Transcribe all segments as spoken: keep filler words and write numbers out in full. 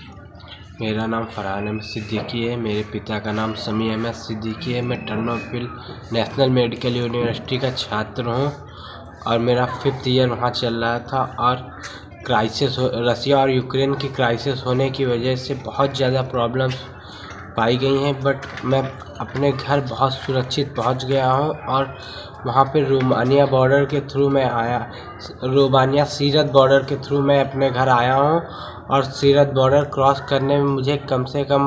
मेरा नाम फरहान अहमद सिद्दीकी है। मेरे पिता का नाम समी अहमद सिद्दीकी है। मैं टर्नोपिल नेशनल मेडिकल यूनिवर्सिटी का छात्र हूँ और मेरा फिफ्थ ईयर वहाँ चल रहा था। और क्राइसिस रसिया और यूक्रेन की क्राइसिस होने की वजह से बहुत ज़्यादा प्रॉब्लम्स पाई गई हैं, बट मैं अपने घर बहुत सुरक्षित पहुँच गया हूँ। और वहाँ पे रोमानिया बॉर्डर के थ्रू मैं आया रोमानिया सीरत बॉर्डर के थ्रू मैं अपने घर आया हूँ। और सीरत बॉर्डर क्रॉस करने में मुझे कम से कम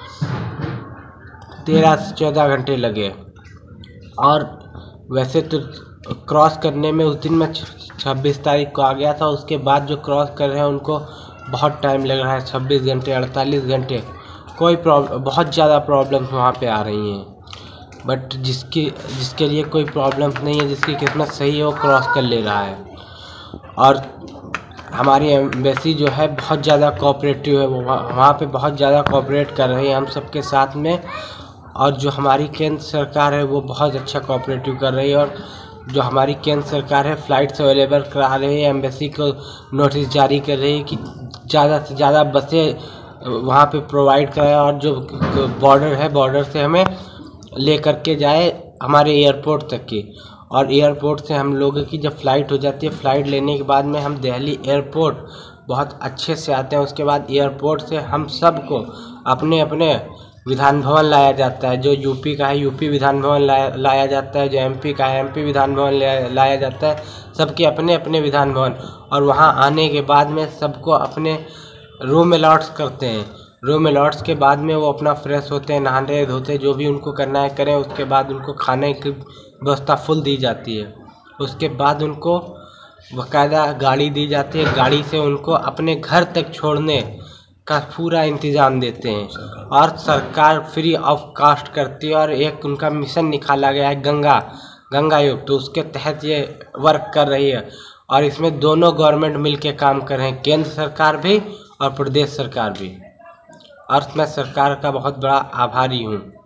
तेरह से चौदह घंटे लगे। और वैसे तो क्रॉस करने में उस दिन मैं छब्बीस तारीख को आ गया था। उसके बाद जो क्रॉस कर रहे हैं उनको बहुत टाइम लग रहा है, छब्बीस घंटे अड़तालीस घंटे। कोई प्रॉब्लम बहुत ज़्यादा प्रॉब्लम्स वहाँ पे आ रही हैं, बट जिसकी जिसके लिए कोई प्रॉब्लम्स नहीं है, जिसकी किस्मत सही है वो क्रॉस कर ले रहा है। और हमारी एम्बेसी जो है बहुत ज़्यादा कोऑपरेटिव है, वो वहाँ पे बहुत ज़्यादा कोऑपरेट कर रही है हम सबके साथ में। और जो हमारी केंद्र सरकार है वो बहुत अच्छा कोऑपरेटिव कर रही है। और जो हमारी केंद्र सरकार है फ़्लाइट्स अवेलेबल करा रही है, एम्बेसी को नोटिस जारी कर रही है कि ज़्यादा से ज़्यादा बसें वहाँ पे प्रोवाइड कराए और जो बॉर्डर है बॉर्डर से हमें ले करके जाए हमारे एयरपोर्ट तक की। और एयरपोर्ट से हम लोगों की जब फ़्लाइट हो जाती है, फ़्लाइट लेने के बाद में हम दिल्ली एयरपोर्ट बहुत अच्छे से आते हैं। उसके बाद एयरपोर्ट से हम सबको अपने अपने विधान भवन लाया जाता है। जो यूपी का है यूपी विधान भवन लाया लाया जाता है, जो एमपी का है एमपी विधान भवन लाया जाता है, सबके अपने अपने विधान भवन। और वहाँ आने के बाद में सबको अपने रूम अलॉट्स करते हैं। रूम अलॉट्स के बाद में वो अपना फ्रेश होते हैं, नहाते धोते, जो भी उनको करना है करें। उसके बाद उनको खाने की व्यवस्था फुल दी जाती है। उसके बाद उनको बाकायदा गाड़ी दी जाती है, गाड़ी से उनको अपने घर तक छोड़ने का पूरा इंतज़ाम देते हैं। और सरकार फ्री ऑफ कास्ट करती है। और एक उनका मिशन निकाला गया है गंगा गंगा युग, तो उसके तहत ये वर्क कर रही है। और इसमें दोनों गवर्नमेंट मिल के काम कर रहे हैं, केंद्र सरकार भी और प्रदेश सरकार भी। और मैं सरकार का बहुत बड़ा आभारी हूँ।